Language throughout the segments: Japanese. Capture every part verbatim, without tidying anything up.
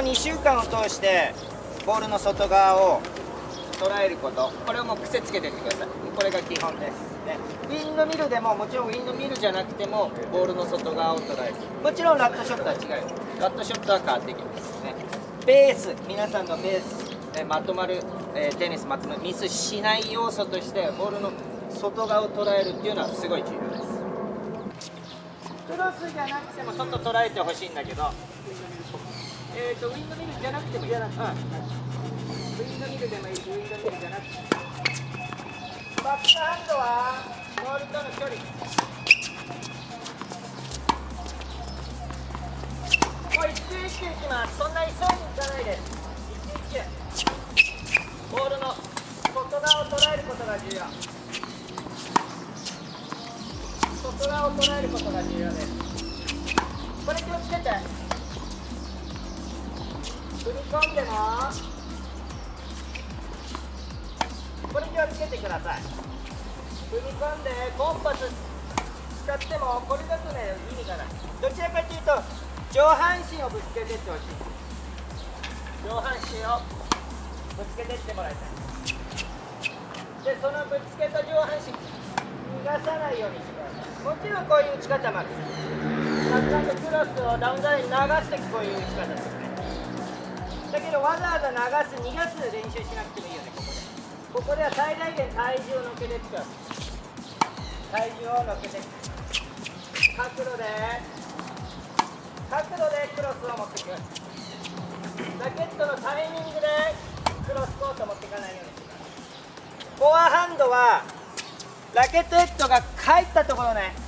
にしゅうかんを通してボールの外側を捉えること、これをもう癖つけていってください。これが基本です、ね、ウィンドミルでももちろんウィンドミルじゃなくてもボールの外側を捉える。もちろんラットショットは違う。ラットショットは変わってきますね。ベース、皆さんのベース、ね、まとまる、えー、テニスまとまるミスしない要素としてボールの外側を捉えるっていうのはすごい重要です。クロスじゃなくても外捉えてほしいんだけど、えーとウィンドミルじゃなくてもいい。うん、ウィンドミルでもいいし、ウィンドミルじゃなくても。バックハンドはボールとの距離。もう一球一球いきます。そんな急いにいかないです。一球一球。ボールの外側を捉えることが重要。外側を捉えることが重要です。これ気をつけて。踏み込んでもこれ気をつけてください。踏み込んでコンパス使ってもこれだとね意味がない。どちらかというと上半身をぶつけていってほしい。上半身をぶつけていってもらいたい。でそのぶつけた上半身逃がさないようにしてください。もちろんこういう打ち方もある。バックハンドクロスをダウンザラインに流してこういう打ち方ですね。だけどわざわざ流す逃がす練習しなくてもいいよね。ここでここでは最大限体重を乗っけていってください。体重を乗っけて角度で角度でクロスを持っていく。ラケットのタイミングでクロスコートを持っていかないようにしてください。フォアハンドはラケットヘッドが返ったところね、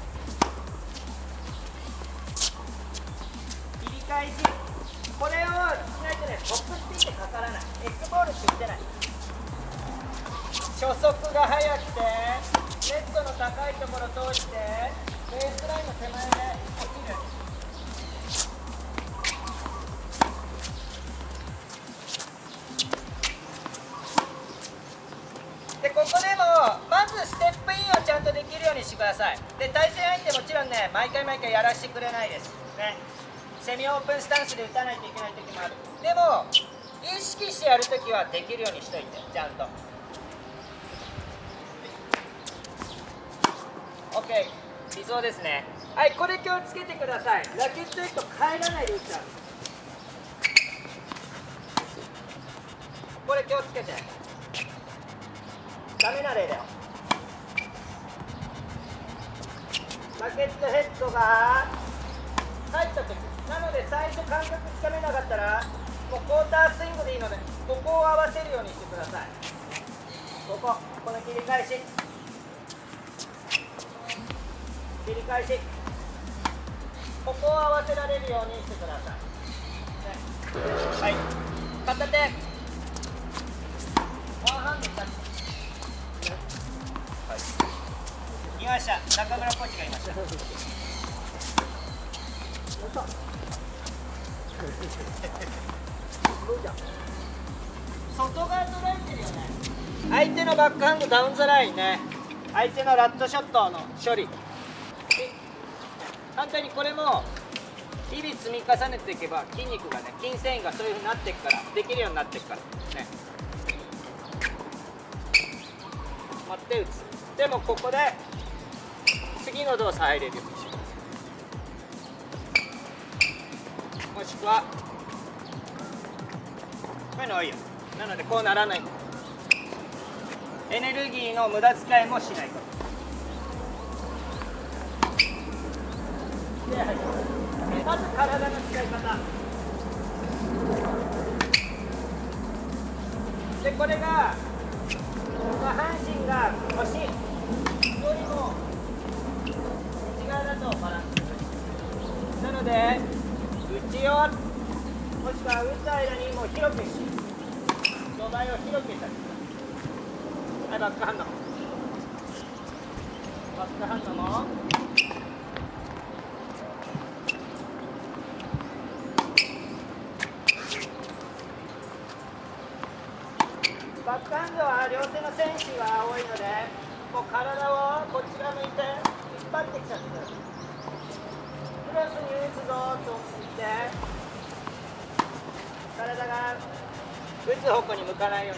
切り返し、これをしないとね、トップスピンってかからない。エッグボールって言ってない。初速が速くてネットの高いところを通してベースラインの手前で落ちる。でここでもまずステップインをちゃんとできるようにしてください。で対戦相手もちろんね毎回毎回やらせてくれないですね。セミオープンスタンスで打たないといけない時もある。でも意識してやるときはできるようにしといてちゃんと。 OK、 理想ですね。はい、これ気をつけてください。ラケットヘッド返らないで打っちゃう。これ気をつけて。ダメな例だよ。ラケットヘッドが入った時なので、最初感覚つかめなかったらもうクォータースイングでいいので、ここを合わせるようにしてください。ここ、この切り返し切り返し、ここを合わせられるようにしてください、ね、はい、片手ワンハンドタッチ、はい、いました。中村コーチがいました。外側捉えてるよね。相手のバックハンドダウンザラインね、相手のラットショットの処理、反対にこれも日々積み重ねていけば筋肉がね、筋繊維がそういうふうになっていくから、できるようになっていくからね。待って打つ。でもここで次の動作入れるようにします。もしくはこういうの多いよ。なのでこうならない。エネルギーの無駄遣いもしないこと。で、はい、まず体の使い方で、これが下半身が腰よりも内側だとバランスなので、内をもしくは打つ間にもう広くし、土台を広くしたり。はい、バックハンドバックハンドもバックハンドは両手の選手が多いので、もう体をこっち側向いて引っ張ってきちゃってください。クロスに打つぞと言って打つ方向に向かないように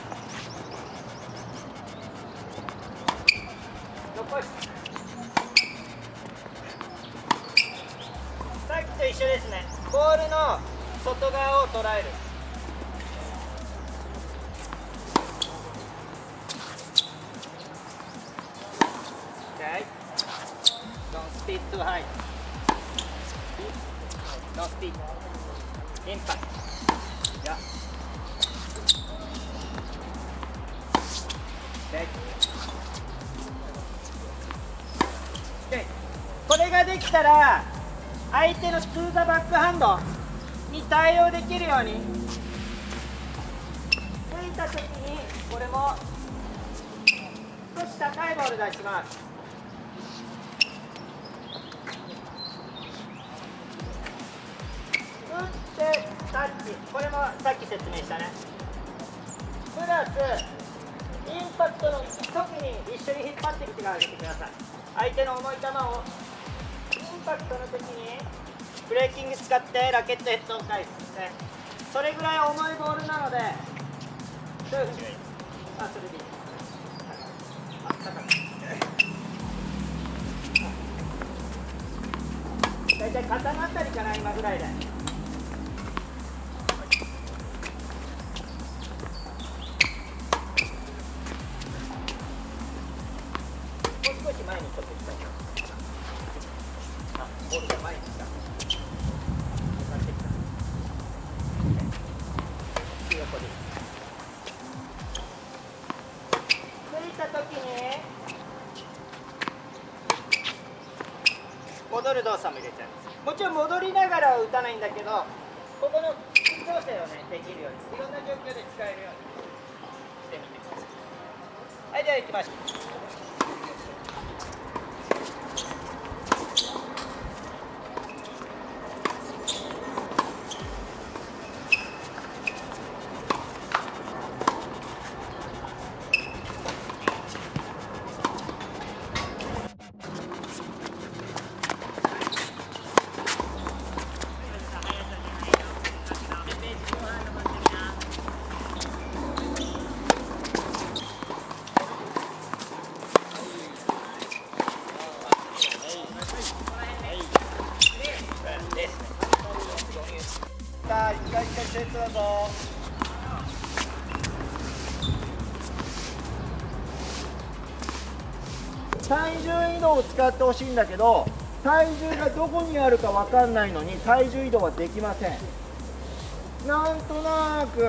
残し、さっきと一緒ですね。ボールの外側を捉える。Don't speed too high. No speed. Impact. Yeah. Okay. Okay. これができたら相手のトゥーザバックハンドに対応できるように、吹いた時にこれも少し高いボール出します。打ってタッチ、これもさっき説明したね。プラスインパクトの時に一緒に引っ張ってきてあげてください。相手の重い球をインパクトの時にブレーキング使ってラケットヘッドを返す、ね、それぐらい重いボールなので、そういうふうに、あ、それでいい。あ、高く。大体肩のあたりかな、今ぐらいで。もう少し前にちょっと来たい。あ、ボールが前に来た。向かってきた。横で。ついた時に戻る動作も入れちゃいます。もちろん戻りながらは打たないんだけど、ここの調整をねできるように、いろんな状況で使えるようにしてみてください。はい、では行きましょう。さあ、一回一回セットだぞ。体重移動を使ってほしいんだけど、体重がどこにあるか分かんないのに体重移動はできません。なんとなく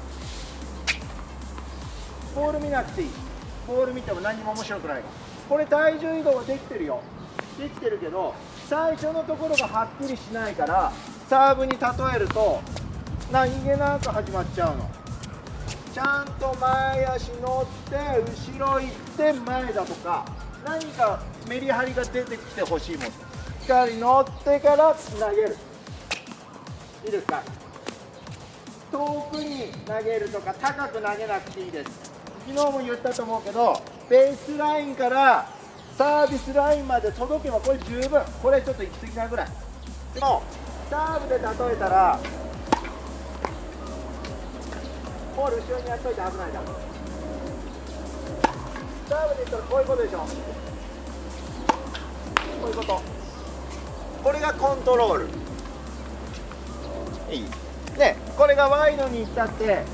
ボール見なくていい。ボール見ても何も面白くないから。これ体重移動はできてるよ。できてるけど最初のところがはっきりしないから、サーブに例えると何気なく始まっちゃうの。ちゃんと前足乗って後ろ行って前だとか、何かメリハリが出てきてほしいもん。しっかり乗ってから投げる。いいですか。遠くに投げるとか高く投げなくていいです。昨日も言ったと思うけど、ベースラインからサービスラインまで届けばこれ十分。これちょっと行き過ぎなぐらいでも、サーブで例えたらボール後ろにやっといて危ないだろ。サーブで言ったらこういうことでしょ。こういうこと。これがコントロール。いいね。これがワイドにいったって、ワイドいって、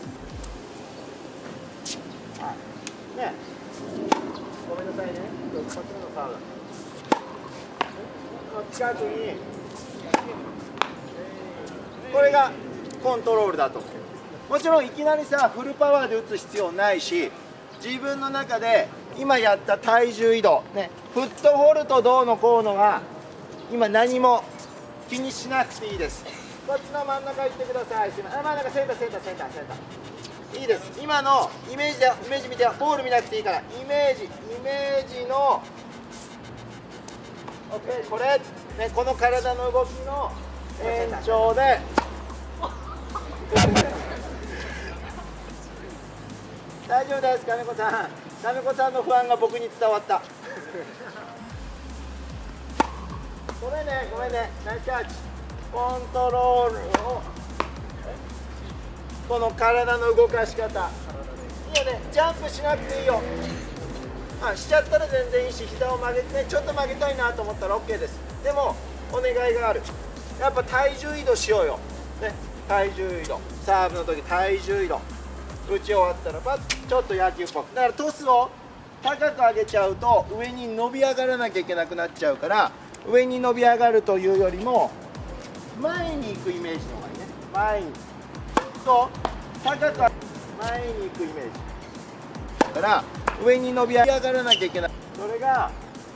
はい、ね、ごめんなさいね、こっちのサーブの近くに、これがコントロールだと。もちろんいきなりさフルパワーで打つ必要ないし、自分の中で今やった体重移動、ね、フットホールとどうのこうのが今何も気にしなくていいです。こっちの真ん中行ってください。すいません。真ん中センターセンターセンターセンター。いいです。今のイメージでイメージ見て、ボール見なくていいから、イメージイメージの OK、 これ、ね、この体の動きの延長で大丈夫です。金子さん、金子さんの不安が僕に伝わった。ごめんね、ごめんね、ナイスキャッチ。コントロールをこの体の動かし方いいよね。ジャンプしなくていいよ。あしちゃったら全然いいし、膝を曲げてね、ちょっと曲げたいなと思ったら オーケー です。でもお願いがある。やっぱ体重移動しようよ、ね、体重移動、サーブの時体重移動、打ち終わったらパッちょっと野球っぽく、だからトスを高く上げちゃうと上に伸び上がらなきゃいけなくなっちゃうから、上に伸び上がるというよりも前に行くイメージの方がいいね。前にそう高く前に行くイメージだから上に伸び上がらなきゃいけない。それが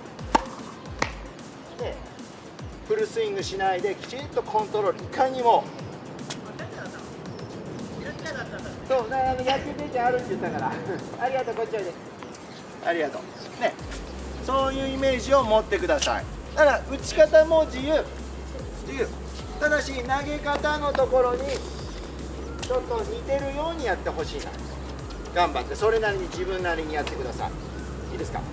でフルスイングしないできちんとコントロール、いかにもそうだから野球経験あるって言ったからありがとう、こっちおいで、ありがとうね。そういうイメージを持ってください。だから打ち方も自由自由、ただし投げ方のところにちょっと似てるようにやってほしいな。頑張ってそれなりに自分なりにやってください。いいですか。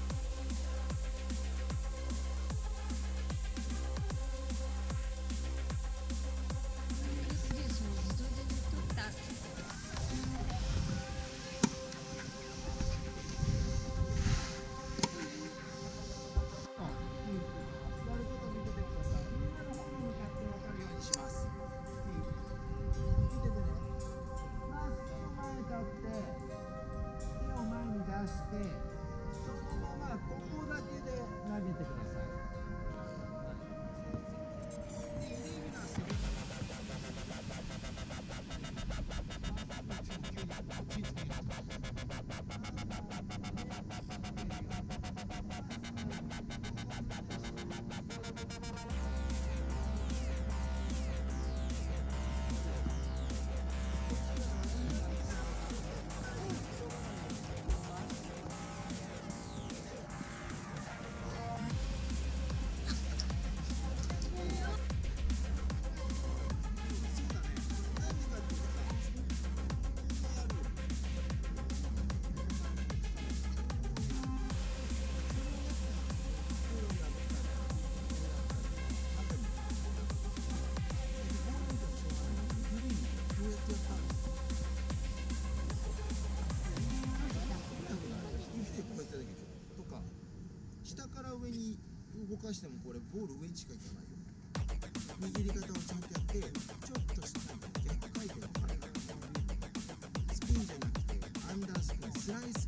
してそのままここだけで投げてください。下から上に動かしてもこれボール上にしかいかないよ。握り方をちゃんとやってちょっと下に逆回転のスピンじゃなくてアンダースピン、スライス